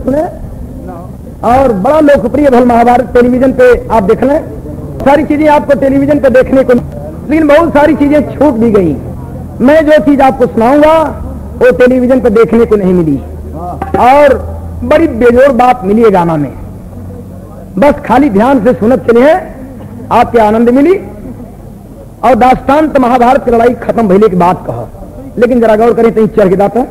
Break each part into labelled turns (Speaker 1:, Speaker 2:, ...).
Speaker 1: सुने? और बड़ा लोकप्रिय भल महाभारत टेलीविजन पे आप देख लें, सारी चीजें आपको टेलीविजन पे देखने को, लेकिन बहुत सारी चीजें छूट दी गई। मैं जो चीज आपको सुनाऊंगा वो टेलीविजन पे देखने को नहीं मिली, और बड़ी बेजोड़ बात मिली है गाना में। बस खाली ध्यान से सुनत चले हैं, आपके आनंद मिली। और दास्तान तो महाभारत की लड़ाई खत्म भइले की बात कहो, लेकिन जरा गौर करें तो चढ़ के दाता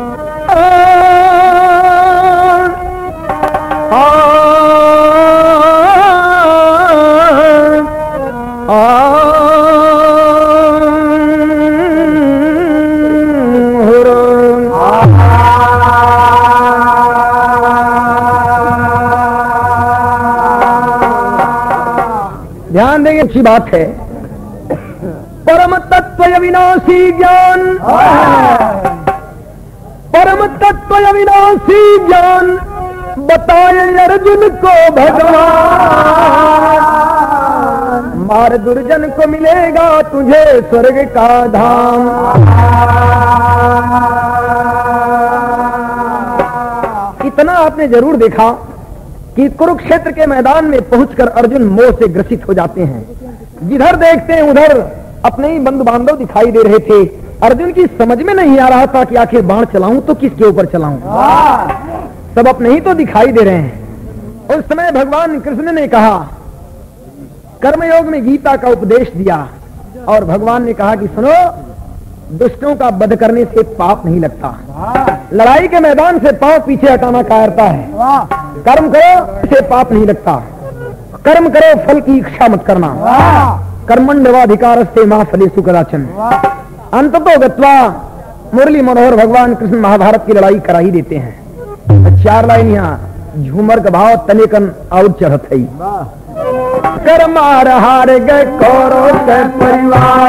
Speaker 1: ध्यान देंगे, अच्छी बात है। परम तत्व अविनाशी ज्ञान, परम तत्व अविनाशी ज्ञान बताए अर्जुन को भगवान। मार दुर्जन को मिलेगा तुझे स्वर्ग का धाम। इतना आपने जरूर देखा कि कुरुक्षेत्र के मैदान में पहुंचकर अर्जुन मोह से ग्रसित हो जाते हैं। जिधर देखते हैं उधर अपने ही बंधु बांधव दिखाई दे रहे थे। अर्जुन की समझ में नहीं आ रहा था कि आखिर बाण चलाऊं तो किसके ऊपर चलाऊं, सब अपने ही तो दिखाई दे रहे हैं। उस समय भगवान कृष्ण ने कहा, कर्मयोग में गीता का उपदेश दिया, और भगवान ने कहा कि सुनो, दुष्टों का वध करने से पाप नहीं लगता, लड़ाई के मैदान से पांव पीछे हटाना कायरता है। कर्म करो से पाप नहीं लगता, कर्म करो फल की इच्छा मत करना। कर्मण्यवाधिकारस्ते मा फलेषु कदाचन। अंततो गत्वा मुरली मनोहर भगवान कृष्ण महाभारत की लड़ाई करा ही देते हैं। 4 लाइन यहाँ झूमर का भाव तनिकन और चढ़त है। कर्मार हार गए कौरव के परिवार,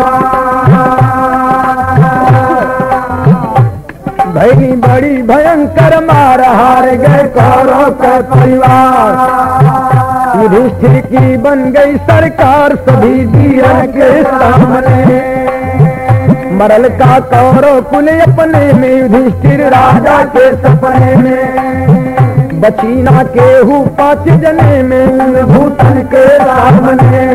Speaker 1: भई बड़ी भयंकर मार हार गए कौरव के परिवार। युधिष्ठिर की बन गई सरकार सभी वीर के सामने। मरल का कौरव कुल अपने में, युधिष्ठिर राजा के सपने में। बची ना केहू 5 जने में, भूतन के सामने।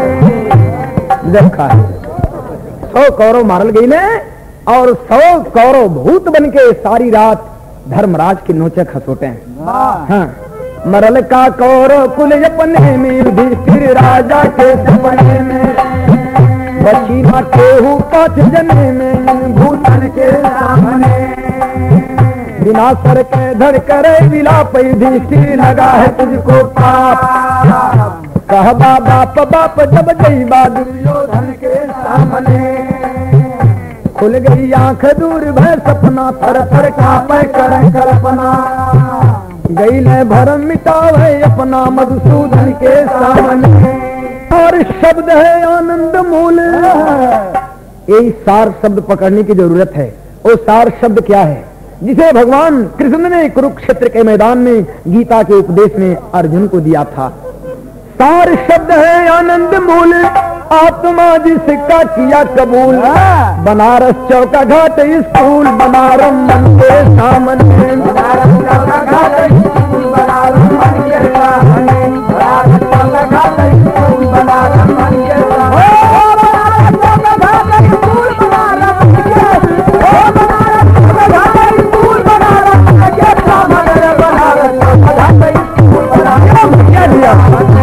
Speaker 1: देखा 100 कौरव मारल गई ने, और 100 कौरव भूत बन के सारी रात धर्मराज के नोचे खसोटे हैं। हाँ, मरल का कौरव कुल अपने में, युधिष्ठिर राजा के सपने में। बची ना केहू 5 जने में, भूतन के सामने। बिना सर के धड़ करे विलाप, युधिष्ठिर लगा है तुझको पाप। कह बाप बाप जब जईबा दुर्योधन के सामने। खुल गई आंख दूर भय सपना, थर थर कांपे कर कल्पना। गई ले भरम मिटावे अपना, मधुसूदन के सामने। और शब्द है आनंद मूल, यही सार शब्द पकड़ने की जरूरत है। वो सार शब्द क्या है जिसे भगवान कृष्ण ने कुरुक्षेत्र के मैदान में गीता के उपदेश में अर्जुन को दिया था? सार शब्द है आनंद मूल, आत्मा जिसका किया कबूल। बनारस चौका घाट स्कूल, बनारस मन के सामने। बनारस चौका घाट स्कूल, बनारस मन के सामने। बनारस चौका घाट स्कूल, बनारस मन के सामने। बनारस चौका घाट स्कूल, बनारस मन के सामने। बनारस चौका घाट स्कूल, बनारस मन के सामने। बनारस चौका घाट स्कूल, बनारस मन के सामने।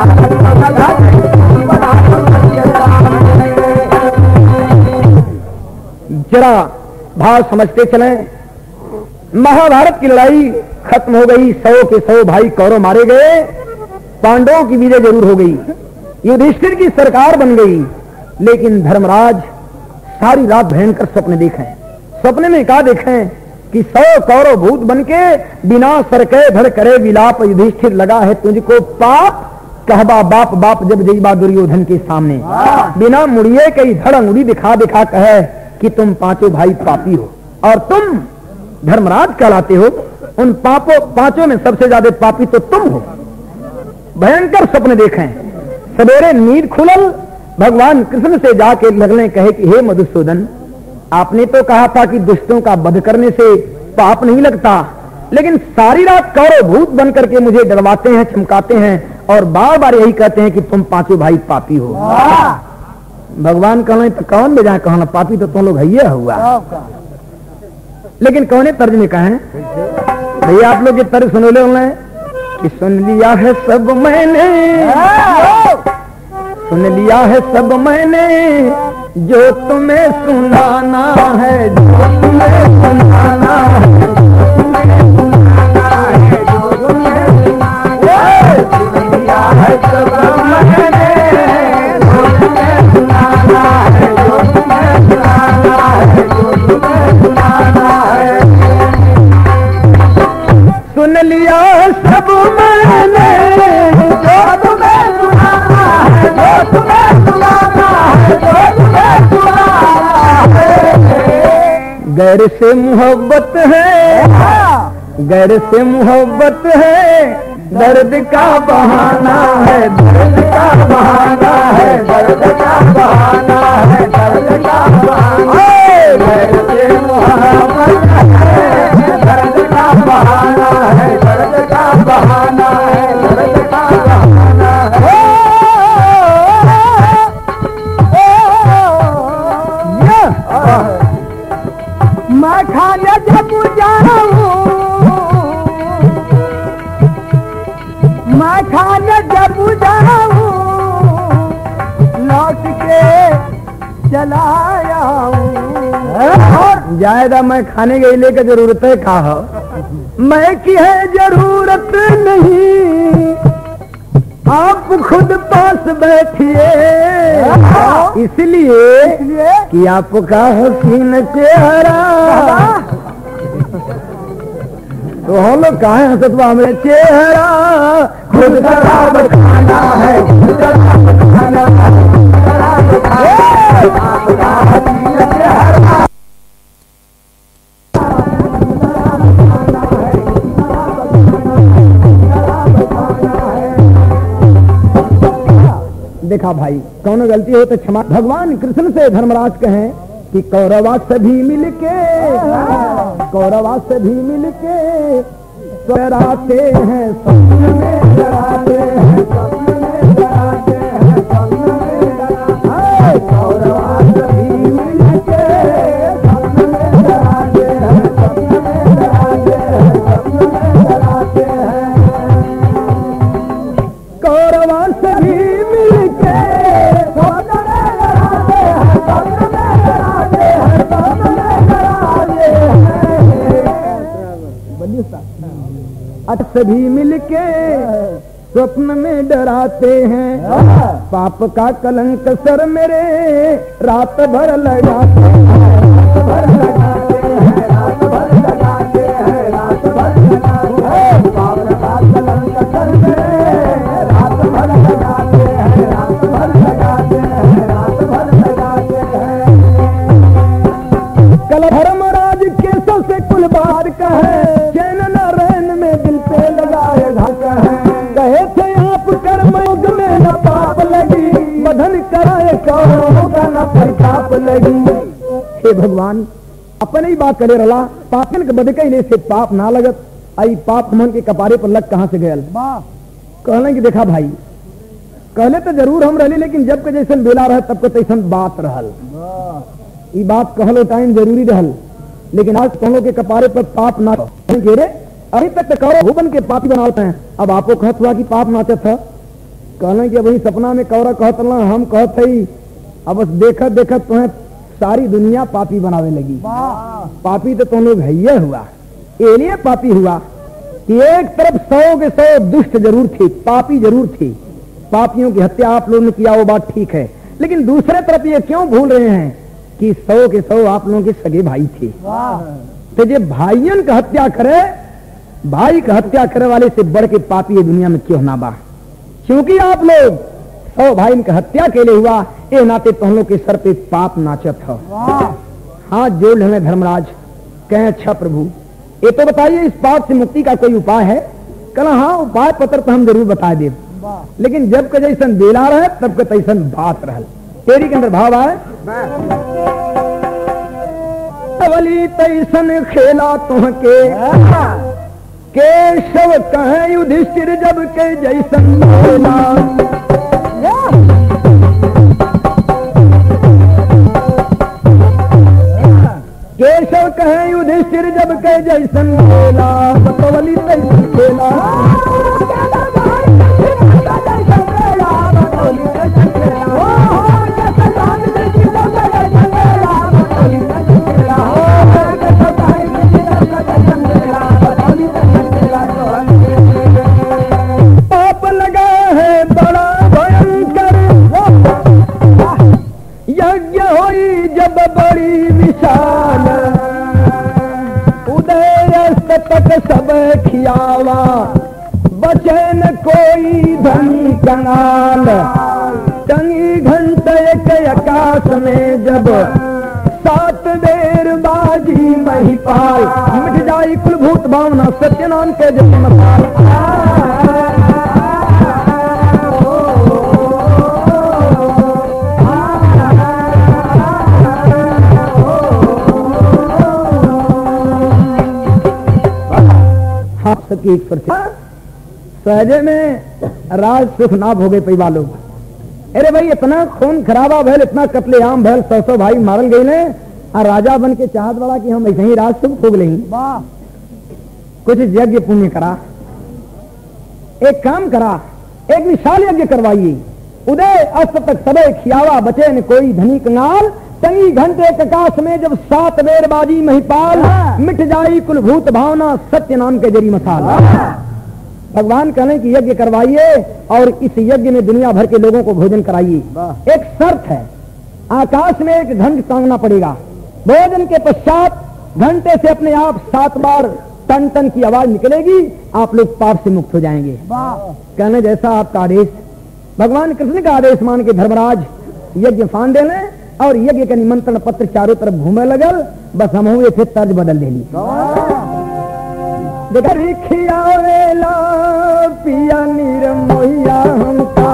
Speaker 1: जरा भाव समझते चलें। महाभारत की लड़ाई खत्म हो गई, 100 के 100 भाई कौरव मारे गए, पांडवों की विजय जरूर हो गई, युधिष्ठिर की सरकार बन गई। लेकिन धर्मराज सारी रात भयंकर स्वप्न देखें। सपने में क्या देखें कि 100 कौरव भूत बनके बिना सर के धड़ करे विलाप, युधिष्ठिर लगा है तुझको पाप। कहबा बाप बाप जब जईबा दुर्योधन के सामने। बिना मुड़िए कई धड़ अंगुली दिखा दिखा कहे कि तुम 5 भाई पापी हो और तुम धर्मराज कहलाते हो। उन पांचों में सबसे ज्यादा पापी तो तुम हो। भयंकर स्वप्न देखें। सवेरे नींद खुलल, भगवान कृष्ण से जाके लगने कहे कि हे मधुसूदन, आपने तो कहा था कि दुष्टों का वध करने से पाप नहीं लगता, लेकिन सारी रात कौरव भूत बन करके मुझे डरवाते हैं, चमकाते हैं और बार बार यही कहते हैं कि तुम पांचों भाई पापी हो। भगवान कहना तो कौन बेजा कहना, पापी तो तुम लोग है हुआ। लेकिन कौने तर्ज में कहें भैया, आप लोग ये तर्ज सुनो ले कि सुन लिया है सब मैंने, सुन लिया है सब मैंने, जो तुम्हें सुनाना है, जो तुम्हें सुनाना है, सुन लिया है सब मैंने, जो तुम्हें सुनाना है, जो तुम्हें सुनाना है, जो तुम्हें सुनाना है। सुन लिया सब मैंने, जो तुम्हें सुनाना है, जो तुम्हें सुनाना है, जो तुम्हें सुनाना है। गैर से मोहब्बत है, गैर से मोहब्बत है, दर्द का बहाना है, दर्द का बहाना है, दर्द का बहाना है, दर्द का बहाना है। गैर से मोहब्बत है, दर्द का बहाना है, दर्द का बहाना है, दर्द का बहाना है। मैं खाने जब जाऊं, मैं खाने जब जाऊं, लौट के चला आऊं। ज्यादा मैं खाने गई लेकर जरूरत है कहा, मैं की है जरूरत नहीं, आप खुद पास बैठिए, इसलिए कि आपका हसीन चेहरा, तो हम लोग कहा है हंसतवा हमें चेहरा खुद शराब खाना है, खुद शराब खाना है, शराब खाना है, आपका हसीन चेहरा देखा भाई, कौन गलती हो तो क्षमा। भगवान कृष्ण से धर्मराज कहें कि कौरवा सभी मिलके, कौरवा सभी मिलके डराते हैं, स्वप्न में डराते हैं, स्वप्न में डराते हैं, स्वप्न में डराते हैं। कौरवा सभी मिलके स्वप्न में डराते हैं, स्वप्न में डराते हैं, स्वप्न में डराते हैं। कौरवा सभी मिलके स्वप्न में डराते हैं, स्वप्न में डराते हैं, स्वप्न में डराते हैं। सभी मिलके स्वप्न में डराते हैं, पाप का कलंक सर मेरे रात भर लगाते हैं, रात भर लगाते हैं, रात भर लगाते हैं, रात भर लगाते हैं। पाप का कलंक सर मेरे रात भर लगाते हैं, रात भर लगाते हैं, रात भर लगाते हैं। कल धर्मराज के सबसे कुल बार कहे, चैन न रैन में दिल पे लगाए घाट है, कहे थे आप कर्म योग में न पाप लगी, बधन कराए कौरवों का न प्रताप लगी। हे भगवान, अपने ही बात करे रला, पापन के बद कैले से पाप ना लगत, आई पाप मन के कपारे पर लग कहां से गयल। कहले कि देखा भाई, कहले तो जरूर हम रहली, लेकिन जब के जैसन बेला रह तब के तैसन बात रहल। ये बात कहलो टाइम जरूरी रहल, लेकिन आज कहलो के कपारे पर पाप ना रे, अभी तक तो कौरव भूबन के पापी बनाते हैं, अब आपको कहत हुआ कि पाप नाचत था। कहले कि वही सपना में कौरव कहत ना, हम कहत है, अब बस देखत देखत तुम्हें सारी दुनिया पापी बनावे लगी। पापी तो तुम लोग है हुआ, एलिए पापी हुआ कि एक तरफ 100 के 100 दुष्ट जरूर थे, पापी जरूर थे, पापियों की हत्या आप लोगों ने किया, वो बात ठीक है, लेकिन दूसरे तरफ ये क्यों भूल रहे हैं कि 100 के 100 आप लोगों के सगे भाई थे। तो जो भाइयों का हत्या करे, भाई का हत्या करने वाले से बढ़ के पापी ये दुनिया में क्यों ना बा। क्योंकि आप लोग 100 भाई का हत्या के लिए हुआ, ये नाते तुम लोग के सर पे पाप नाचत हो। हाथ जोड़ हमें धर्मराज कहें, अच्छा प्रभु ये तो बताइए इस पाप से मुक्ति का कोई उपाय है। कहला हाँ, उपाय पत्र तो हम जरूर बता दे, लेकिन जब के जैसन बेला रहे तब के तैसन बात रहल। तेरी के अंदर भाव आए, वली तैसन खेला तुहके, केशव कहे युधिष्ठिर जब के जैसन बोला, केशव कहे युधिष्ठिर जब के जैसन बोला, बतौली तैसन खेला, पाप लगा है बड़ा भयंकर, यज्ञ होई जब बड़ी विशाल, उदय तक सब खियावा, बचे न कोई धनी कंगाल, टंगी घंटे के आकाश में जब 7 बेर बाजी महिपाल, मिट जाई कुल भूत भावना सत्य नाम के जब मसाल। की सहजे में राज सुख ना भोगे पैवा लोग। अरे भाई इतना खून खराबा भैल, इतना कत्लेआम भैल, 100 भाई मारल गई ने, और राजा बन के चाहत बड़ा कि हम ऐसे ही राज सुख भोग लेंगे। कुछ यज्ञ पुण्य करा, एक काम करा, एक विशाल यज्ञ करवाइए, उदय अस्त तक सबे खियावा, बचे न कोई धनी कंगाल, तंगी घंटे आकाश में जब 7 बेर बाजी महिपाल, मिट जाई कुल भूत भावना सत्य नाम के जरी मसाल। भगवान कहने की यज्ञ करवाइए और इस यज्ञ में दुनिया भर के लोगों को भोजन कराइए। एक शर्त है, आकाश में एक घंट टांगना पड़ेगा, भोजन के पश्चात घंटे से अपने आप 7 बार टन टन की आवाज निकलेगी, आप लोग पाप से मुक्त हो जाएंगे। कहने जैसा आपका आदेश। भगवान कृष्ण का आदेश मान के धर्मराज यज्ञ फान देने और यज्ञ का निमंत्रण पत्र चारों तरफ घूमे लगल, बस हम हुए थे तर्ज बदल देली। खियावेला पिया निर्मोहिया हमका,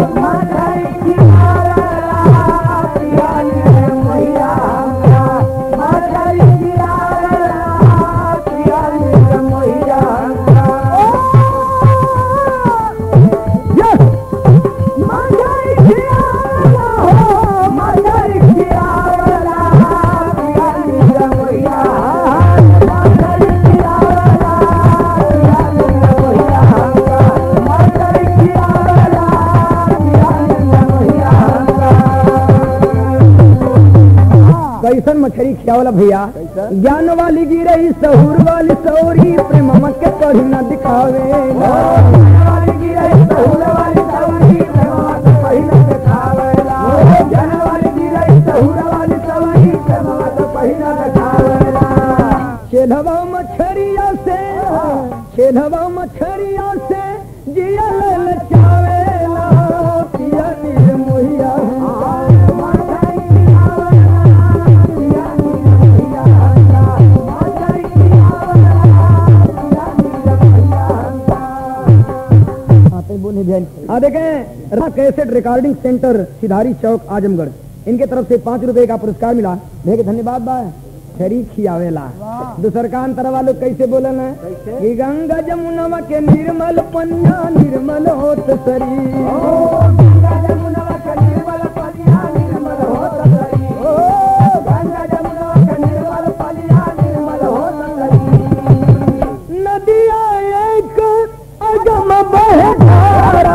Speaker 1: कैसन मछली खियावला भैया, ज्ञान वाली गिरई सहूर वाली सौरी, प्रेम के कहीं न दिखावे, छेलवा मछरिया से, छेलवा मछरिया से जिया ललचावेला, पिया निर्मोहिया देखें cassette recording centre Sidhari Chowk Azamgarh, इनके तरफ से 5 रुपए का पुरस्कार मिला। देख धन्यवाद बा। खरी खियावेला दूसर कान तरह वालों कैसे बोलन है कि गंगा जमुनवा के निर्मल पन्ना निर्मल होत सरी, गंगा जमुनवा के निर्मल पन्ना निर्मल होत सरी, गंगा जमुनवा के निर्मल पन्ना निर्मल होत सरी, नदिया एक अगम बहे धारा,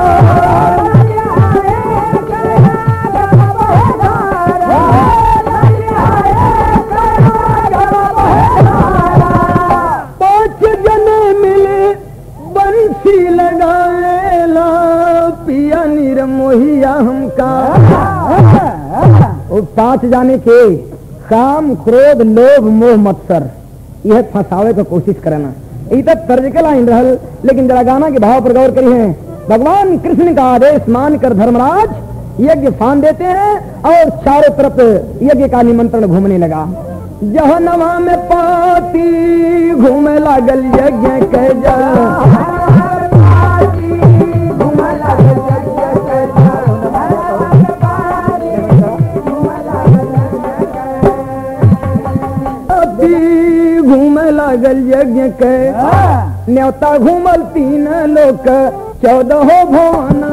Speaker 1: पिया निर्मोहिया हमका। 5 जाने के काम क्रोध लोभ मोह मत्सर यह फंसावे का कोशिश करना, ये तो तर्ज के लाइन रहल, लेकिन जरा गाना के भाव पर गौर करी है। भगवान कृष्ण का आदेश मानकर धर्मराज यज्ञ फान देते हैं और चारों तरफ यज्ञ का निमंत्रण घूमने लगा। जहन्नम में पाती घूमे लागल यज्ञ के जल, घूमे लागल यज्ञ के न्योता घूमल 3 लोक 14 भुवना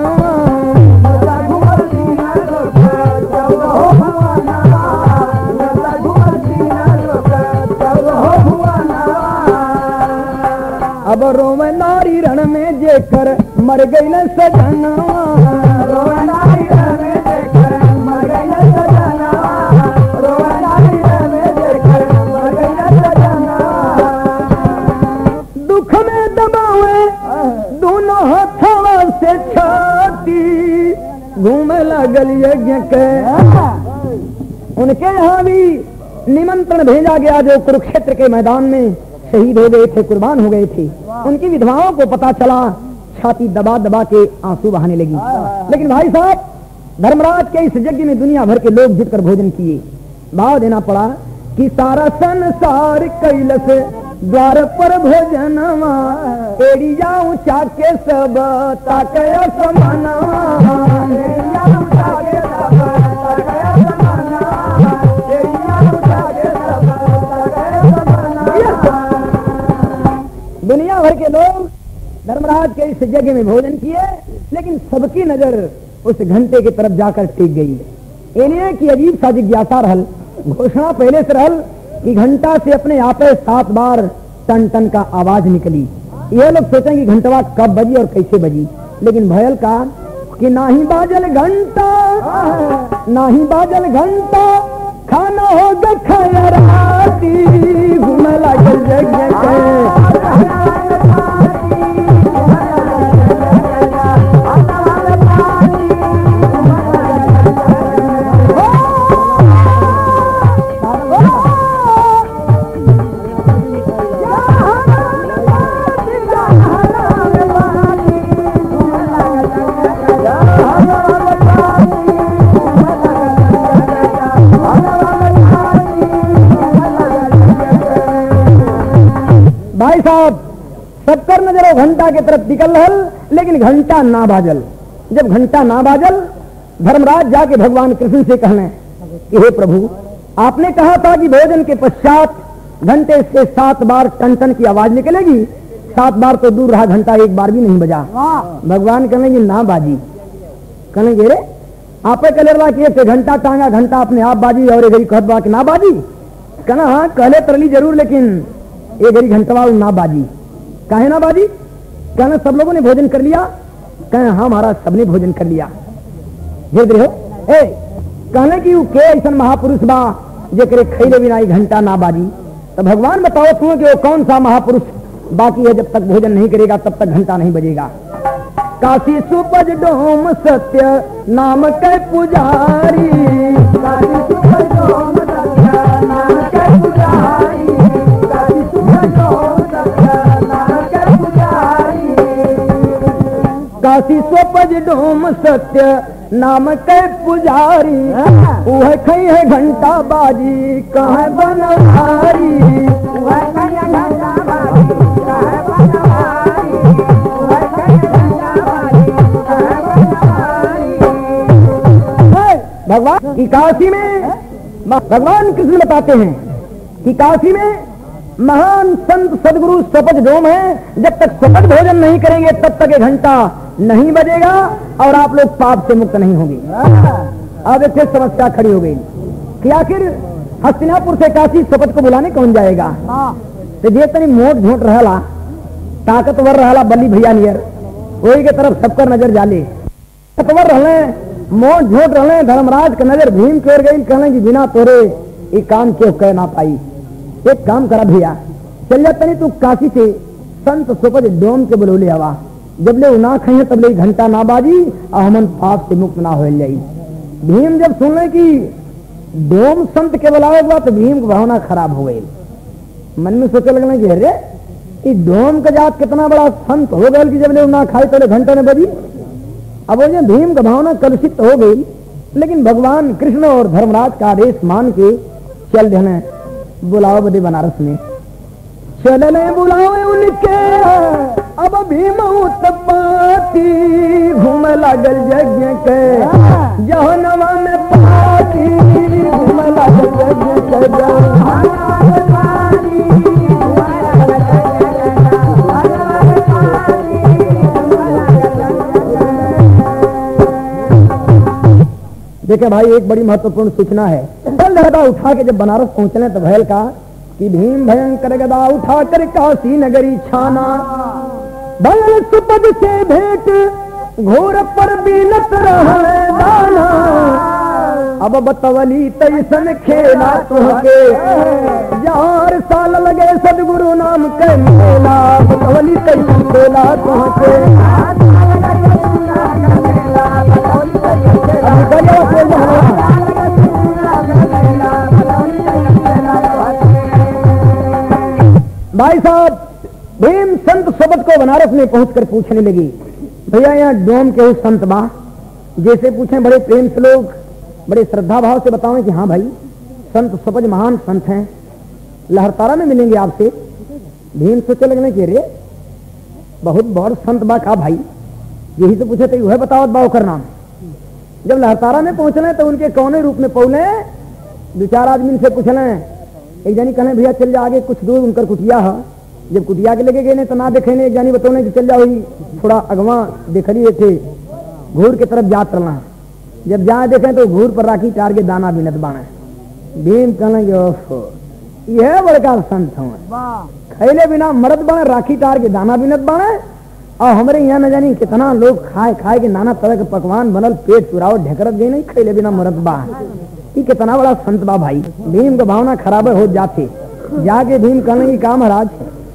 Speaker 1: अब रोम नारी रण में जेकर मर गई न सजना रोम नारी रण में जेकर मर गई न सजना रोम नारी रण में जेकर मर गई न सजना दुख में दबावे दोनों हथवा से छाती घूमे लागल यज्ञ के उनके यहाँ भी निमंत्रण भेजा गया जो कुरुक्षेत्र के मैदान में शहीद हो गए थे, कुर्बान हो गए थे। उनकी विधवाओं को पता चला, छाती दबा दबा के आंसू बहाने लगी। लेकिन भाई साहब, धर्मराज के इस यज्ञ में दुनिया भर के लोग जुटकर भोजन किए। भाव देना पड़ा कि सारा संसार कैलस द्वार पर भोजनवा एड़िया ऊंचा के सब ताकया समानवा दुनिया भर के लोग धर्मराज के इस यज्ञ में भोजन किए, लेकिन सबकी नजर उस घंटे की तरफ जाकर टिक गई। इन्हें की अजीब सा जिज्ञासा रहल, घोषणा पहले से रहल कि घंटा से अपने आप 7 बार टन टन का आवाज निकली। ये लोग सोचें कि घंटवा कब बजी और कैसे बजी, लेकिन भयल का कि नाही बाजल घंटा, नाही बाजल घंटा, खाना हो खैराती घूमे लागल यज्ञ के भाई साहब, सबकर नजर घंटा के तरफ निकल रहल, लेकिन घंटा ना बाजल। जब घंटा ना बाजल, धर्मराज जाके भगवान कृष्ण से कहने कि हे प्रभु, आपने कहा था कि भोजन के पश्चात घंटे से 7 बार टन टन की आवाज निकलेगी। 7 बार तो दूर रहा, घंटा एक बार भी नहीं बजा। भगवान कहेंगे ना बाजी। कहेंगे रे आप कलेरवा कि एक घंटा टांगा, घंटा अपने आप बाजी और एक कहत बा कि ना बाजी। कहना हाँ कहले तरली जरूर, लेकिन ये गरी घंटवा ना बाजी। काहे ना बाजी? कहना सब लोगों ने भोजन कर लिया। कहे हाँ महाराज सबने भोजन कर लिया। हो कहने की के ऐसा महापुरुष बा जे करे खैले बिना घंटा ना बाजी। तो भगवान बताओ तुम्हें कि वो कौन सा महापुरुष बाकी है, जब तक भोजन नहीं करेगा तब तक घंटा नहीं बजेगा। काशी सुपज डोम सत्य नाम के पुजारी, काशी सुपज डोम सत्य नाम के पुजारी, काशी सुपज डोम सत्य नाम के पुजारी, काशी सुपज डोम सत्य नाम के पुजारी, वह खई है घंटा बाजी कहाँ बनवारी, वह खई है घंटा बाजी कहाँ बनवारी, वह खई है घंटा बाजी कहाँ बनवारी। भगवान की काशी में भगवान कृष्ण बताते हैं कि काशी में महान संत सदगुरु स्वपच डोम है। जब तक स्वपच भोजन नहीं करेंगे तब तक ये घंटा नहीं बजेगा और आप लोग पाप से मुक्त नहीं होंगे। अब एक समस्या खड़ी हो गई कि आखिर हस्तिनापुर से काशी स्वपच को बुलाने कौन जाएगा। तो जे तनी मोट झोट रहला, ताकतवर रहला, बल्ली भैया नियर वही के तरफ सबकर नजर जाले। ताकतवर रहले, मोट झोट रहले, धर्मराज का नजर भीम कर गई। कहने की बिना तोरे ये काम क्यों कह ना पाई। एक काम करा भैया, चल जा तनी तू काशी से संत स्वपच डोम के बुलौले हवा। जब ले ना खाई तब ले घंटा ना बाजी और हमन पाप से मुक्त ना हो जाई। भीम जब सुन ले कि डोम संत के बुलावे हुआ तो भीम की भावना खराब हो गई। मन में सोचे लगने की अरे कि डोम का जात कितना बड़ा संत हो गया कि जब ले ना खाई तो ले घंटा न बजी। अब वो भीम का भावना कलुषित हो गई, लेकिन भगवान कृष्ण और धर्मराज का आदेश मान के चल देने बुलाओ बदे बनारस में चलने बुलाओ उनके। अब भीम उत्पाती घूम लागल यज्ञ के जहनवा में पाती घूम लागल यज्ञ के देखे भाई एक बड़ी महत्वपूर्ण सूचना है। चल गदा उठा के जब बनारस पहुंचने तो भैल का कि भीम भयंकर गदा उठा कर काशी नगरी छाना, भयल सुपद से भेंट घोर पर बीनत रहे दाना, अब बतवली तैसन खेला तुहके 4 साल लगे सदगुरु नाम के मेला, बतवली तैसन खेला तुहके। भाई साहब भीम संत सोबत को बनारस में पहुंचकर पूछने लगी, भैया यहाँ डोम के उस संत बा? जैसे पूछे बड़े प्रेम से लोग बड़े श्रद्धा भाव से बताओ कि हाँ भाई संत सोबत महान संत हैं, लहरतारा में मिलेंगे आपसे। भीम सोचे लगने के रे बहुत बड़ संत बा का भाई, यही तो पूछे थे वह बताओ बाव कर नाम। जब लहरतारा में पहुंचले तो उनके कौने रूप में पौले 2-4 आदमी से पूछले। एक जानी कहने भैया चल जा आगे कुछ दूर उनकर कुटिया है, जब कुटिया के लगे गए ने तो ना देखे ने, एक जानी बतौने कि चल जाओ थोड़ा अगवा देखली थे घूर की तरफ जात रहना, जब जहाँ देखे तो घूर पर राखी टार के दाना बिनत बाने। भीम कहने यह बड़का संत हूँ, खैले बिना मरद बने राखी टार के दाना बिनत बाने, और हमारे यहाँ न जानी कितना लोग खाए खाए के नाना तरह के पकवान बनल, पेट चुराव ढेकरत गई नहीं, खैले बिना मरद बा, ये कितना बड़ा संत बा भाई। भीम का भावना खराब हो जाते, जाके भीम कहने की का महाराज,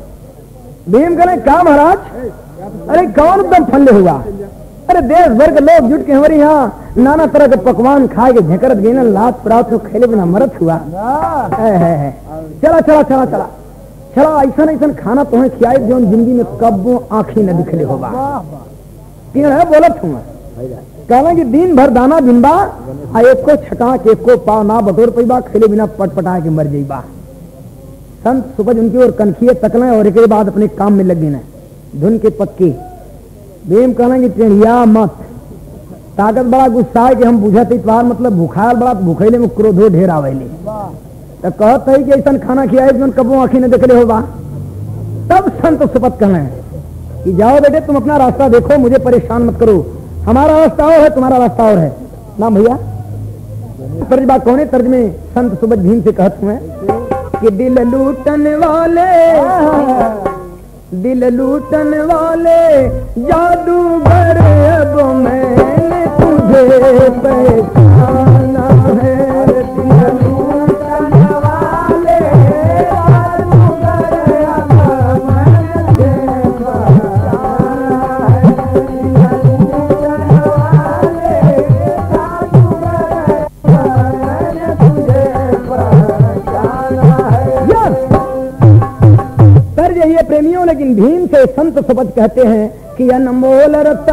Speaker 1: भीम कहने का महाराज, अरे कौन एकदम फल्ले हुआ, अरे देश भर के लोग जुट के हमारे यहाँ नाना तरह के पकवान खाए के झकरत गई ना, लात परात तो खेले बिना मरत हुआ है। चला चला चला चला चला ऐसा ऐसा खाना तुम्हें खियाए जो जिंदगी में कब्बो आंखी न दिखले होगा। तीन है बोलत हूँ कहना कि दिन भर दाना बिनबा आ एक को छटाक एक को पाव ना बटोर पैबा, खेले बिना पटपटा के मर जाइबा। संत सुबह उनकी ओर कनखिए तकले और एक बाद अपने काम में लग गए धुन के पक्के। भीम कहना कि टेढ़िया मत, ताकत बड़ा गुस्सा है कि हम बुझते इतवार मतलब भूखायल बड़ा भूखैले में क्रोधो ढेर आवेले, तो कहत है कि ऐसा खाना खियाए जो कबो आंखी न देखले होगा। तब संत सुपत कहने कि जाओ बेटे तुम अपना रास्ता देखो, मुझे परेशान मत करो, हमारा रास्ता और है तुम्हारा रास्ता और है ना भैया। तर्जबा कौन है तर्जमे संत सुबत भीम से कहते हुए कि दिल लूटन वाले जादूगर अब मैंने तुझे पहचाना है, दिल लूटन वाले जादूगर अब मैंने तुझे पहचाना है, दिल लूटन वाले जादूगर अब मैंने तुझे पहचाना है। यही है प्रेमियों, लेकिन भीम से संत सुबत कहते हैं कि अनमोल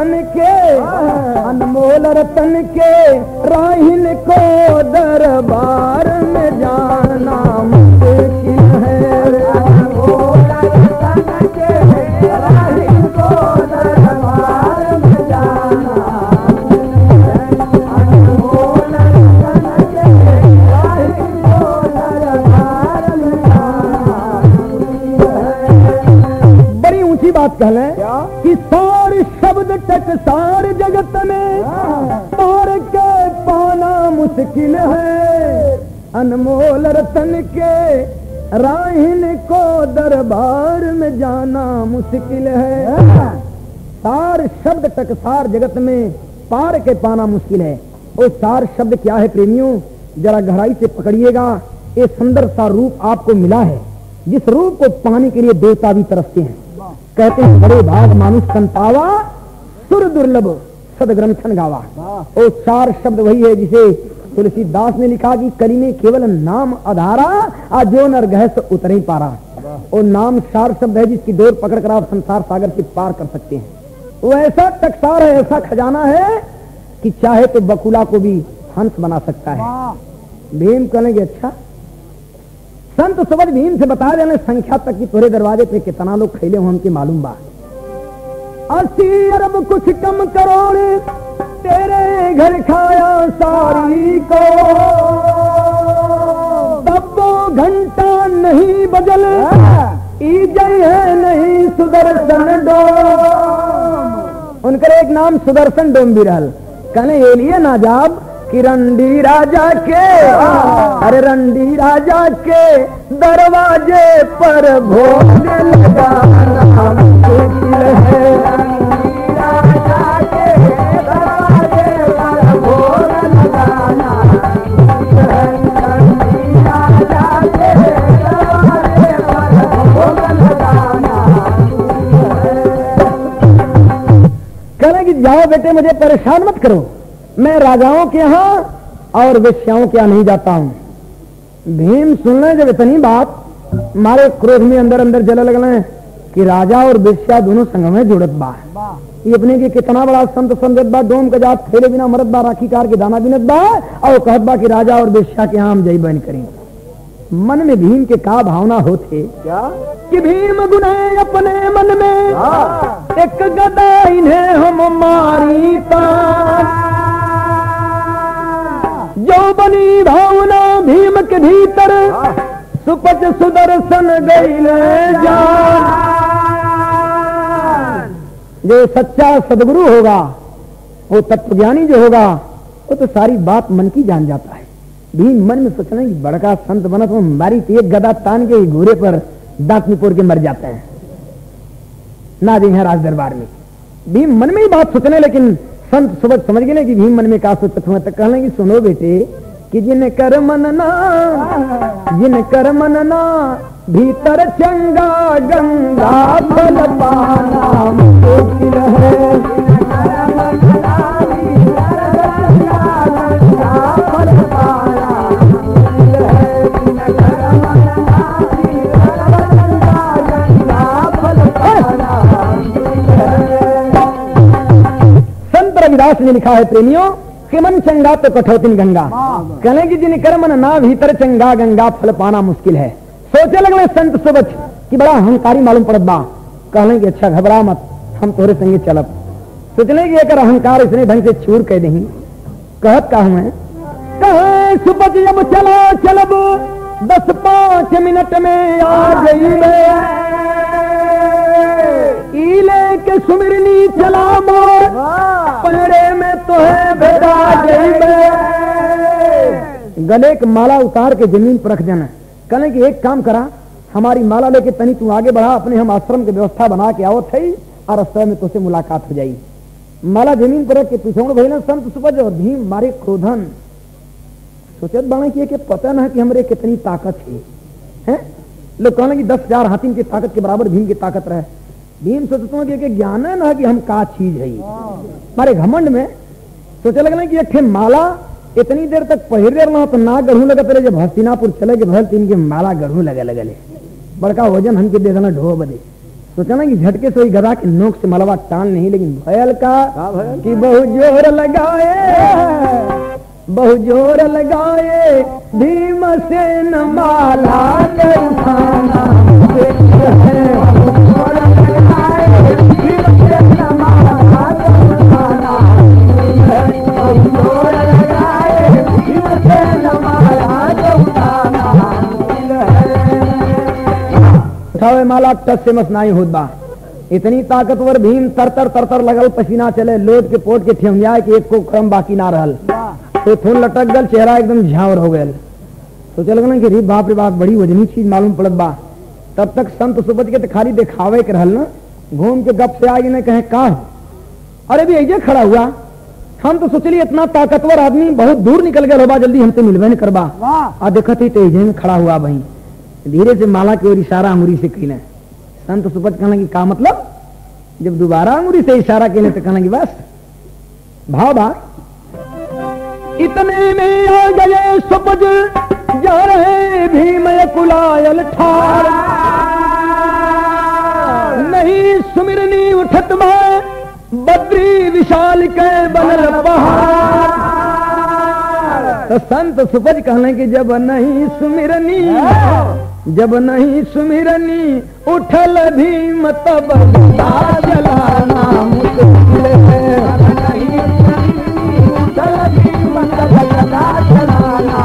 Speaker 1: रतन के राहिन को दरबार में जाना मुश्किल है, अनमोल रतन के राहिन को दरबार में जाना मुश्किल है, अनमोल रतन के राहिन को दरबार में जाना मुश्किल है। बड़ी ऊंची बात कह लें कि सार शब्द टकसार जगत में पार के पाना मुश्किल है, अनमोल रतन के राहिन को दरबार में जाना मुश्किल है। सार शब्द टकसार जगत में पार के पाना मुश्किल है। और सार शब्द क्या है प्रेमियों, जरा गहराई से पकड़िएगा। ये सुंदर सा रूप आपको मिला है, जिस रूप को पाने के लिए देवता भी तरसते हैं। कहते हैं बड़े भाग मानुष संतावा, सुर दुर्लभ सदग्रंथन गावा। और चार शब्द वही है जिसे तुलसीदास ने लिखा कि कली में केवल नाम आधारा, आजो नर गहस उतरे पारा। और नाम चार शब्द है जिसकी डोर पकड़कर आप संसार सागर से पार कर सकते हैं। वो ऐसा टकसार है, ऐसा खजाना है कि चाहे तो बकुला को भी हंस बना सकता है। भीम कहेंगे अच्छा, संत सुबह भीम से बता देने संख्या तक कि तोरे दरवाजे पे कितना लोग खैले हो हमके मालूम बा। 80 अरब कुछ कम करोड़ तेरे घर खाया सारी को, तब 2 घंटा नहीं बदल जय है नहीं सुदर्शन डोम। उनका एक नाम सुदर्शन डोम भी रहल। कहने ये लिए नाजाब कि रंडी राजा के, अरे रंडी राजा के दरवाजे पर भोग लगाना मुश्किल है। रंडी राजा के दरवाजे पर भोग लगाना मुश्किल है। रंडी राजा के दरवाजे पर भोग लगाना मुश्किल है। कहना कि जाओ बेटे, मुझे परेशान मत करो, मैं राजाओं के यहाँ और वेश्याओं के यहाँ नहीं जाता हूं। भीम सुन ले जब इतनी बात, मारे क्रोध में अंदर अंदर जला लगना कि राजा और वेश्या दोनों संग में जुड़त बा। ये अपने की कितना बड़ा संत संगत बा, डोम के जात खेले बिना मरत बा, राखी कार के दाना बिनत बा, और कहत बा कि राजा और वेश्या के यहाँ हम जई बन करें। मन में भीम के का भावना होते क्या कि भीम गुने अपने मन में, एक गदा इन्हें हम मारी जो बनी भावना भीम के भीतर, सुपच सुदर्शन गईले जान। जो सच्चा सदगुरु होगा, वो तत्वज्ञानी जो होगा, वो तो सारी बात मन की जान जाता है। भीम मन में सोचना कि बड़का संत बना तो मारी एक गदा तान के घोड़े पर दांत निपोड़ के मर जाते हैं ना जी है राज दरबार में। भीम मन में ही बात सोचने, लेकिन संत सुबह समझ गए कि भीम मन में का सोचत हुआ, तो कहने कि सुनो बेटे कि जिन कर मनना भीतर चंगा गंगा फल पाना मुश्किल है। संत रविदास ने लिखा है प्रेमियों कि मन चंगा तो कठौतिन गंगा, कहने की जिन कर मन ना भीतर चंगा गंगा फल पाना मुश्किल है। सोचे लगले संत सुबच कि बड़ा अहंकारी मालूम पड़त बा, कहने की अच्छा घबरा मत, हम तोरे संगे चलब। सोचने की एक अहंकार इसने ढंग से चूर कह दही। कहत का हूं कहे सुबच जब चला चलब 10-5 मिनट में आ गई ईले के सुमिरनी चला मोर पहरे में तो है भेदा गई। गले की माला उतार के जमीन पर रख देना, कहने की एक काम करा, हमारी माला लेके तनी तू आगे बढ़ा, अपने हम आश्रम की व्यवस्था बना के आओ थे और रास्ते में तुझसे मुलाकात हो जाएगी। माला जमीन पर रख के पीछे भाई ना संत सुपज और भीम मारे क्रोधन सोचत बना कि पता ना कि हमरे कितनी ताकत है। लोग कहने की 10,000 हाथी की ताकत के बराबर भीम की ताकत रहे। भीम सोचता हूँ कि ज्ञान है ना कि हम का चीज है। हमारे घमंड में सोचे लगना कि एक माला इतनी देर तक पहिर रहा तो ना गढ़ू लगा तेरे, जब हस्तिनापुर चले गए भल तीन के माला गढ़ू लगे लगले, बड़का वजन हमके दे देना ढो बदे। सोचा ना कि झटके से गदा के नोक से मलबा टाल नहीं, लेकिन भयल का कि बहुत जोर लगाए भीमसेन माला उठावे माला टस से मसनाई होत बा। इतनी ताकतवर भीम तर लगल, पसीना चले, लोट के पोट के ठेमिया कि एक को क्रम बाकी ना रहल, तो थोन लटक गल, चेहरा एकदम झावर हो गया। तो चल गना कि रे बाप बड़ी वजनी चीज मालूम पड़त बा। तब तक संत सुबच के तो खाली दिखावे के रहल ना, घूम के गप से आगे न कहे का अरे भी ऐसे खड़ा हुआ, हम तो सोचली इतना ताकतवर आदमी बहुत दूर निकल गया होगा, जल्दी हमसे मिलवे न करबा। और देखत ही तेजे में खड़ा हुआ भाई, धीरे से माला की ओर इशारा अंगुरी से कहने। संत सुपच कहना कि का मतलब, जब दोबारा अंगुरी से इशारा कहने तो कहना कि बस भाव बा। इतने में आ गए सुपच जा रहे भीम कुलायल ठार, नहीं सुमिरनी उठत में बद्री विशाल के बनल पहाड़। तो संत सुपच कहने कि जब नहीं सुमिरनी उठल भीम तब चलाना मुश्किल है। उठल भीम तब चलाना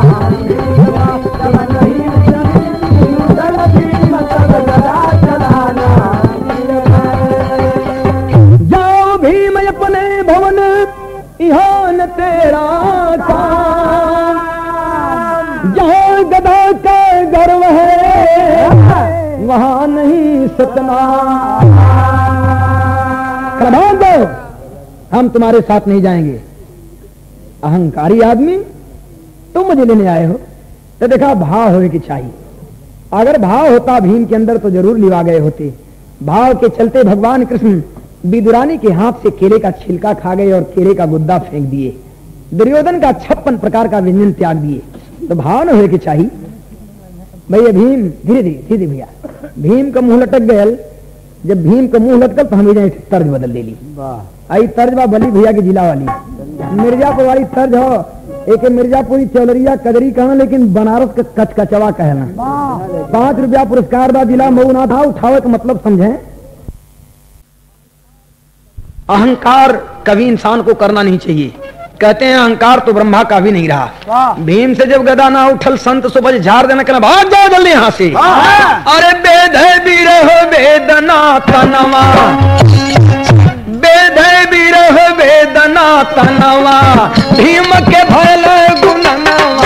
Speaker 1: यहाँ न तेरा काम, जहाँ गदा का गर्व है वहाँ नहीं सतनाम। प्रभाव दो, हम तुम्हारे साथ नहीं जाएंगे। अहंकारी आदमी, तुम मुझे लेने आए हो तो देखा भाव होने की चाहिए। अगर भाव होता भीम के अंदर तो जरूर लिवा गए होते। भाव के चलते भगवान कृष्ण विदुरानी के हाथ से केले का छिलका खा गए और केले का गुद्दा फेंक दिए। दुर्योधन का 56 प्रकार का व्यंजन त्याग दिए। तो भाव न होने की चाहिए। भैया भीम धीरे धीरे भैया भीम का मुंह लटक गयल। जब भीम का मुंह लटकल तो हमें तर्ज बदल दे ली। आई तर्ज बा बली भैया की जिला वाली मिर्जापुर वाली तर्ज हो। एक मिर्जापुरी चौलरिया कदरी कहना, लेकिन बनारस का कचकचवा कहना। 5 रुपया पुरस्कार बा, जिला मऊ ना था, उठावे का मतलब समझे। अहंकार कभी इंसान को करना नहीं चाहिए। कहते हैं अहंकार तो ब्रह्मा का भी नहीं रहा। भीम से जब गदा ना उठल संत सुबह झाड़ देना, कहना भाग जाओ जल्दी यहाँ से। अरे बेद बिरह वेदना तनवा, बेद बिरह वेदना तनवा, भीम के भयल गुणनवा।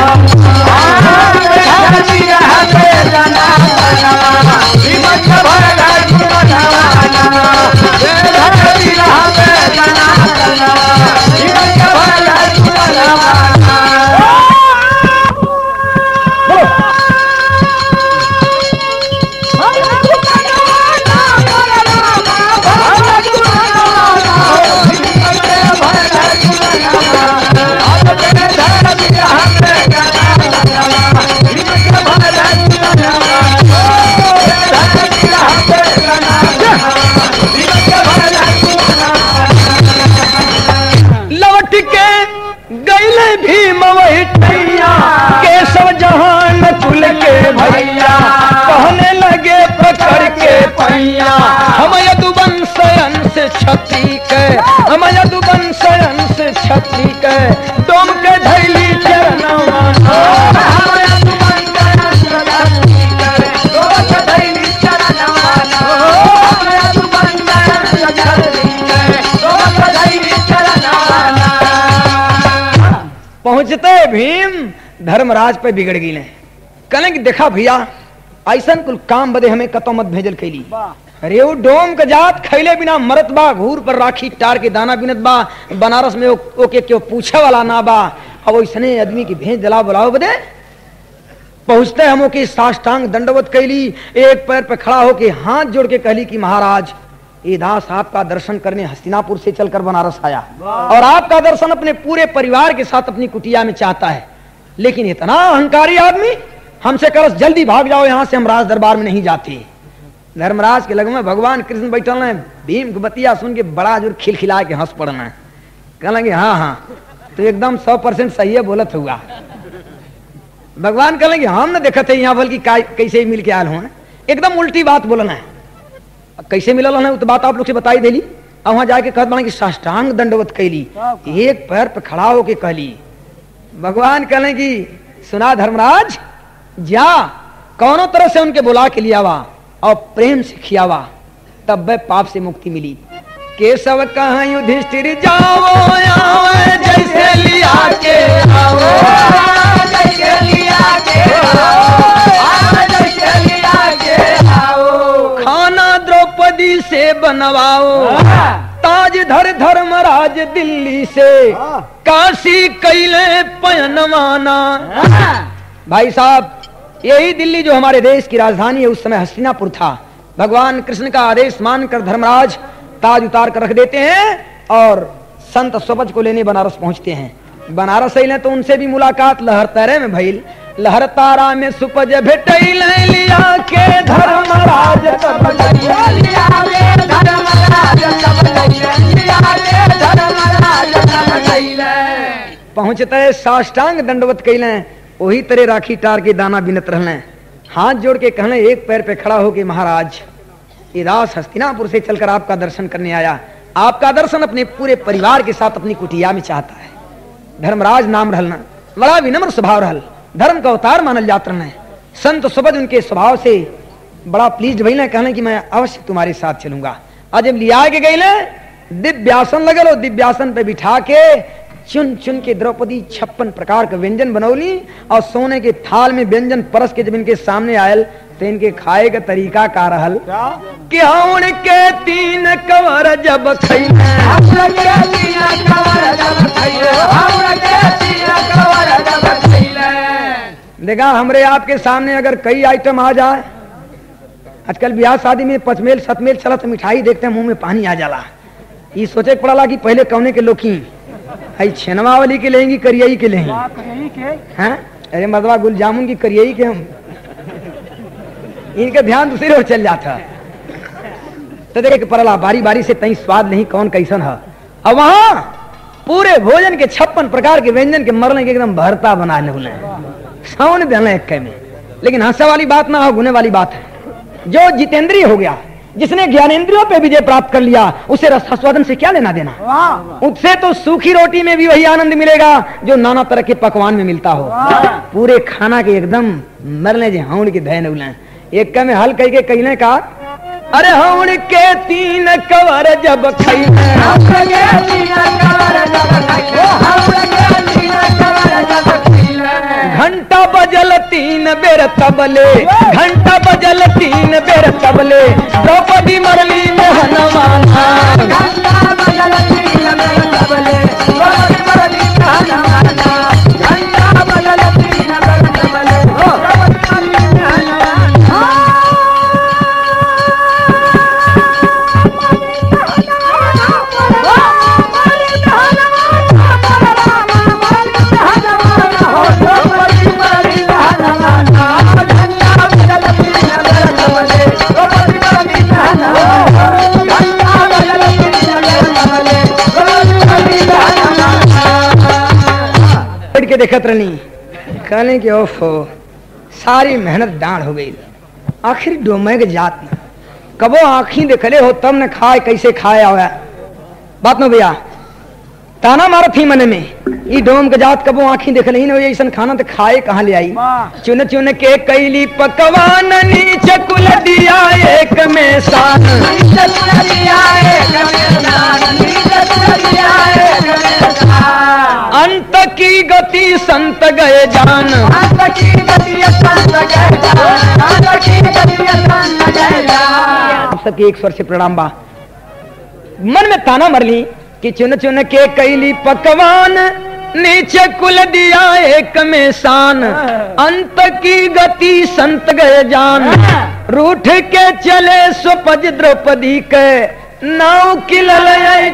Speaker 1: भीम वही टैया केशव जहान कुल के भैया, कहने लगे पकड़ के पैया, हम यदुवंश अंश छती के, हम यदुवंश अंश छती के, तुम के धैली चरणवा। पहुंचते भीम धर्मराज पे बिगड़ गई। कहने कि देखा भैया ऐसा कुल काम बदे हमें कतो मत भेजल कैली। रेउ डोम का जात खैले बिना मरत बा, घूर पर राखी टार के दाना बिनत बा, बनारस में ओके क्यों पूछे वाला ना बा। अब इसने आदमी की भेज दिला बुलाओ बदे। पहुंचते हम की साष्टांग दंडवत कैली, एक पैर पे खड़ा होके हाथ जोड़ के कहली कि महाराज ये दास आपका दर्शन करने हस्तिनापुर से चलकर बनारस आया और आपका दर्शन अपने पूरे परिवार के साथ अपनी कुटिया में चाहता है, लेकिन इतना अहंकारी आदमी हमसे करस जल्दी भाग जाओ यहाँ से, हम राज दरबार में नहीं जाते। धर्मराज के लग में भगवान कृष्ण बैठल है। भीम की बतिया सुन के बड़ा जोर खिलखिला के हंस पड़ना है। कहलेंगे हाँ हाँ तो एकदम 100% सही है बोलत हुआ। भगवान कहेंगे हम न देखते यहाँ बल्कि कैसे मिल के आयल हो, एकदम उल्टी बात बोलना है। कैसे मिलल है तो बात आप लोग से बताई देली। अब वहां जाके कहत बना कि साष्टांग दंडवत कैली, एक पैर पे खड़ा होके कहली। भगवान कहले कि सुना धर्मराज, जा कौनों तरह से उनके बुला के लियावा और प्रेम से खियावा, तब वह पाप से मुक्ति मिली। केशव कहा युधिष्ठिर जाओ जैसे लिया के आओ, जैसे लिया के आओ, खाना द्रौपदी से बनवाओ, ताज धर धर्मराज दिल्ली से, काशी कैले पयनवाना। भाई साहब यही दिल्ली जो हमारे देश की राजधानी है उस समय हस्तिनापुर था। भगवान कृष्ण का आदेश मानकर धर्मराज ताज उतार कर रख देते हैं और संत स्वपच को लेने बनारस पहुंचते हैं। बनारस अइले तो उनसे भी मुलाकात लहरतारे में भइल। लहरतारा में सुपज भेटैल लिया के धर्मराज तब पहुंचते साष्टांग दंडवत कैले, वही तरह राखी टार के दाना बिनत रहले, हाथ जोड़ के कहले एक पैर पे खड़ा होके महाराज ये दास हस्तिनापुर से चलकर आपका दर्शन करने आया, आपका दर्शन अपने पूरे परिवार के साथ अपनी कुटिया में चाहता है। धर्मराज नाम रहलना, बड़ा विनम्र स्वभाव रहल, धर्म का अवतार मानल जात रहना। संत सुबद उनके स्वभाव से बड़ा प्लीज भइले, कहले कि मैं अवश्य तुम्हारे साथ चलूंगा। आज जब लिया के गए दिव्यासन लगल, दिव्यासन पे बिठा के चुन चुन के द्रौपदी 56 प्रकार के व्यंजन बनौली और सोने के थाल में व्यंजन परस के जब इनके सामने आयल तो इनके खाए का तरीका का रहल कि हौड़ के 3 कवर जब खइले, देखा हमरे आपके सामने अगर कई आइटम आ जाए, आजकल ब्याह शादी में पचमेल सतमेल चला तो मिठाई देखते हैं मुंह में पानी आ जाला। ये सोचे पड़ला कि पहले कौने के लोकी आई छेनवा वाली के लेंगी करियाई के लेंगी, हैं? अरे मदवा गुल जामुन की करियाई के हम इनका ध्यान दूसरी ओर चल जाता। तो देखे पड़ला बारी बारी से तई स्वाद नहीं कौन कैसन है। अब वहां पूरे भोजन के 56 प्रकार के व्यंजन के मरने के एकदम भरता बना ले साउन देना एक में। लेकिन हंसा वाली बात ना हो, गुने वाली बात है। जो जितेंद्रिय हो गया, जिसने ज्ञानेंद्रियों पे विजय प्राप्त कर लिया, उसे रसास्वादन से क्या लेना देना। उससे तो सूखी रोटी में भी वही आनंद मिलेगा जो नाना तरह के पकवान में मिलता हो। पूरे खाना के एकदम मरने जे हाउड़ के धैन उले एक में हल कह के कहने का, अरे हाउड़ के 3 कवर जब खइले, घंटा बजल 3 बेर तबले, घंटा बजल 3 बेर तबले, द्रौपदी मरली में हनुमाना, घंटा बजल 3 बेर तबले, द्रौपदी मरली में हनुमाना, घंटा बजल 3 बेर तबले, द्रौपदी मरली में हनुमाना। के देखत रहनी कहने के ओफो सारी मेहनत डांड हो गई। आखिर डोमे के जात न कबो आँखी देखले हो तब न खाए, कैसे खाए आवे बात न भैया। ताना मारत ही मन में ई डोम के जात कबो आँखी देखले ही न ऐसा खाना तो खाए कहाँ ले आई। चुन चुन के कैली पकवान नीचे कुल दिया एक में शान, नीचे कुल दिया एक में शान, नीचे कुल दिया एक में शान। अंत की गति संत गए जान, अंत की गति संत गए जान, अंत की गति संत गए जान। सबके एक स्वर से प्रणाम बा। मन में ताना मरली कि चुन चुन के कैली पकवान नीचे कुल दिया एक में शान, अंत की गति संत गए जान। रूठ के चले स्वपज द्रौपदी के नाव किलल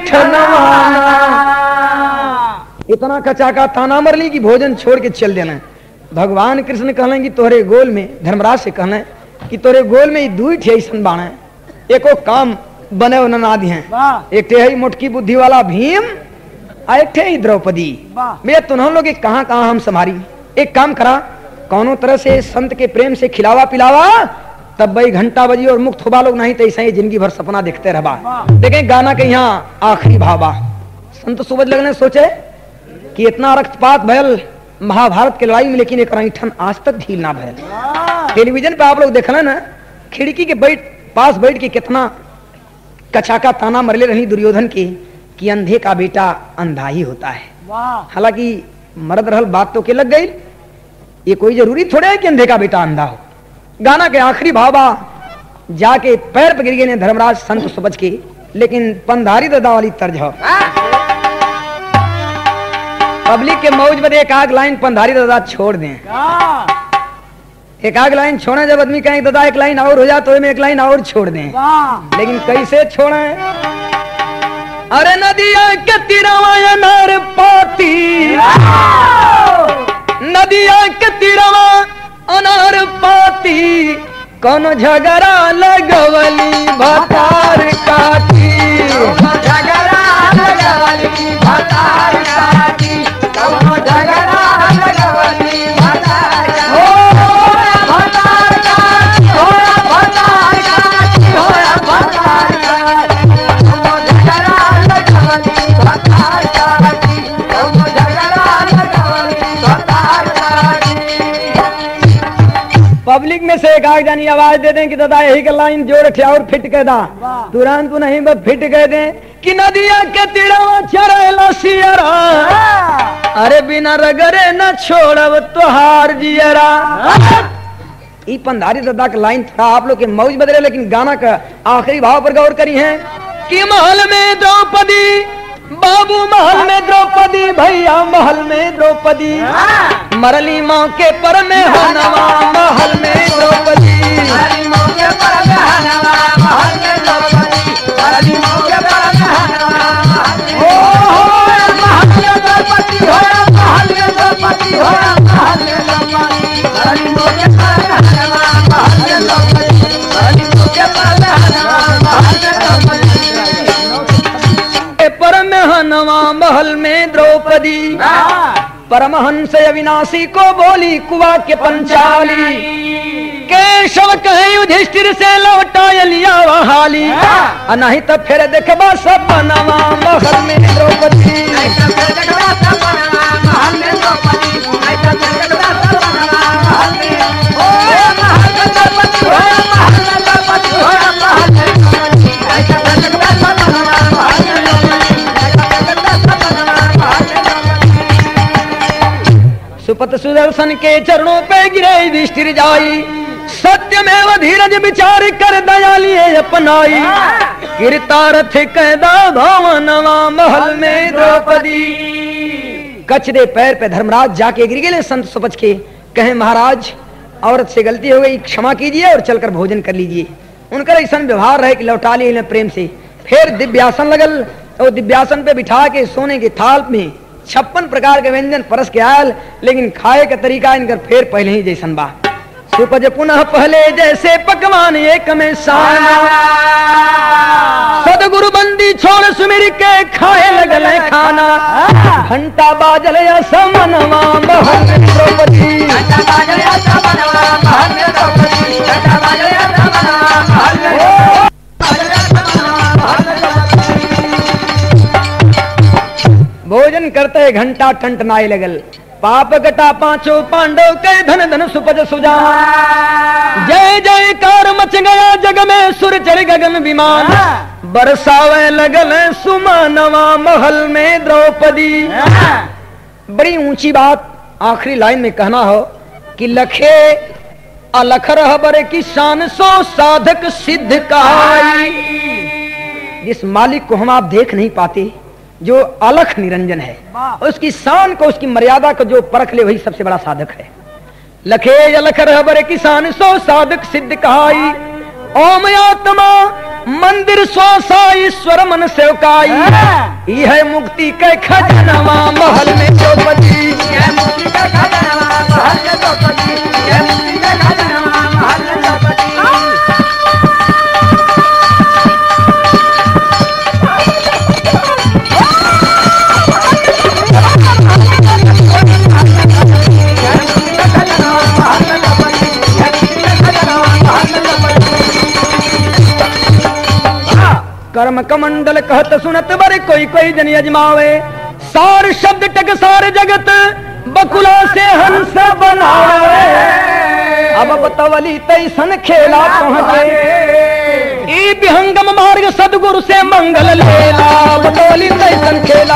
Speaker 1: इतना कचा का ताना मरली कि भोजन छोड़ के चल देना। भगवान कृष्ण कहले कि तोहरे गोल में, धर्मराज से कहले कि तोहरे गोल में दुई ठे ऐसन बाण है, एको काम बने ननादि हैं, एक ठे है मोटकी बुद्धि वाला भीम और एक ठे द्रौपदी। मैं तुम लोग कहाँ कहाँ हम संभारी। एक काम करा, कौनों तरह से संत के प्रेम से खिलावा पिलावा, तब भाई घंटा बजी और मुक्त होबा लोग, नहीं तो ऐसा ही जिंदगी भर सपना देखते रहबा। देखें गाना के यहाँ आखिरी भावा। संत सुबह लगने सोचे कि इतना रक्तपात भयल महाभारत के लड़ाई में, लेकिन एक ऐठन आज तक ढील ना भयल। टेलीविजन पे आप लोग देखल ना, खिड़की के पास बैठ के कितना कचाका ताना मरले रही दुर्योधन की कि अंधे का बेटा अंधा ही होता है। हालांकि मर्द रहल बात तो के लग गई, ये कोई जरूरी थोड़े है कि अंधे का बेटा अंधा हो। गाना के आखिरी भावा जाके पैर पर गिर गए धर्मराज संत सुबज के, लेकिन पंधारी दादा वाली तर्ज हो। पब्लिक के मौज में एक आग लाइन पंधारी दादा छोड़ दें, एक आग लाइन छोड़े। जब आदमी कहें दादा एक लाइन और हो जाए तो एक लाइन और छोड़ दें, लेकिन कैसे छोड़े। अरे नदिया के तिरवा अनार पाती, नदिया के तिरवा अनार पाती, कौन झगड़ा लगवली भतार काटी, झगड़ा लगवली भतार काटी, कौन झगड़ा लगवली भतार काटी, भतार काटी, भतार काटी, कौन झगड़ा लगवली भतार काटी, कौन झगड़ा लगवली भतार काटी। पब्लिक में से एक आग जानी आवाज दे दें कि दादा यही का लाइन जोड़ थे और फिट कह दा, तुरंत नहीं बस फिट कह दें कि नदिया के तिरवा चरेला सियरा, अरे बिना रगरे न छोड़ब तोहार जियरा। ई पंधारी दादा का लाइन था आप लोग के मौज बदले, लेकिन गाना का आखिरी भाव पर गौर करी है कि महल में द्रौपदी, बाबू महल में द्रौपदी, भैया महल में द्रौपदी, मरली मौके पर में हनवा महल में द्रौपदी, मरली मौके पर में हनवा महल में द्रौपदी, मरली मौके पर में हनवा महल में द्रौपदी, हो महल में द्रौपदी, हो महल में द्रौपदी, मरली मौके पर में हनवा महल में द्रौपदी, मरली मौके पर में हनवा महल में द्रौपदी, परम हनवा महल में द्रौपदी। परमहंस अविनाशी को बोली कुआ के पंचाली, केशव कहे युधिष्ठिर से लौटा लिया वहाली, नहीं तो फिर देखबा सब बनवा महल में द्रौपदी, सुपत सुदर्शन के चरणों पे गिरे युधिष्ठिर जाई, सत्यमेव धीरज विचार कर दया लिए अपनाई, गिरतारथ कैदा भवनवा महल में द्रौपदी। कचरे पैर पे धर्मराज जाके गिर गए संत सुपच के, कहे महाराज औरत से गलती हो गई, क्षमा कीजिए और चलकर भोजन कर लीजिए। उनका ऐसा व्यवहार रहे कि लौटा लिए प्रेम से। फिर दिव्यासन लगल और दिव्यासन पे बिठा के सोने के थाल में 56 प्रकार के व्यंजन परस के आयल, लेकिन खाए का तरीका इनकर फिर पहले ही जैसन बा। सुपज पुनः पहले जैसे पकवान एक में साना, सदगुरु बंदी छोड़ सुमिर के खाए लगल खाना, घंटा बाजल समनवा महल में द्रौपदी, घंटा बाजल समनवा महल में द्रौपदी, घंटा बाजल समनवा महल में द्रौपदी। भोजन करते घंटा ठंटनाए लगल, पाप गटा पांचों पांडव के धन धन सुपज सुजा, जय जयकार मच गया जग में सुर चढ़ गगन विमान, बरसावे लगल सुमनवा महल में द्रौपदी। बड़ी ऊंची बात आखिरी लाइन में कहना हो कि लखे अलख रह बरे की शान सो साधक सिद्ध कहाई। जिस मालिक को हम आप देख नहीं पाते, जो अलख निरंजन है, उसकी शान को उसकी मर्यादा को जो परख ले वही सबसे बड़ा साधक है। लखे अलख रहबर किसान सो साधक सिद्ध कहाई, ओम आत्मा मंदिर स्वासा ईश्वर मन सेवकाई, यह मुक्ति के खजनवा महल में द्रौपदी, यह मुक्ति के खजनवा महल में द्रौपदी, यह मुक्ति के खजनवा महल में द्रौपदी। कर्म कमंडल कहत सुनत बर कोई कोई जन अजमावे, सार शब्द टक सार जगत बकुला से हंस बनावे। अब बतवली तैसन खेला पहुंचे, ई विहंगम मार्ग सदगुरु से मंगल लेला, बतवली तैसन खेला,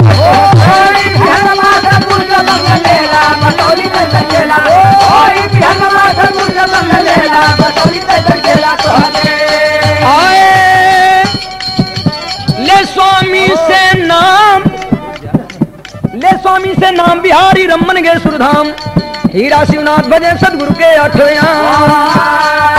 Speaker 1: स्वामी से नाम बिहारी रमन गए सुरधाम, हीरा शिवनाथ भजे सदगुरु के अठोया।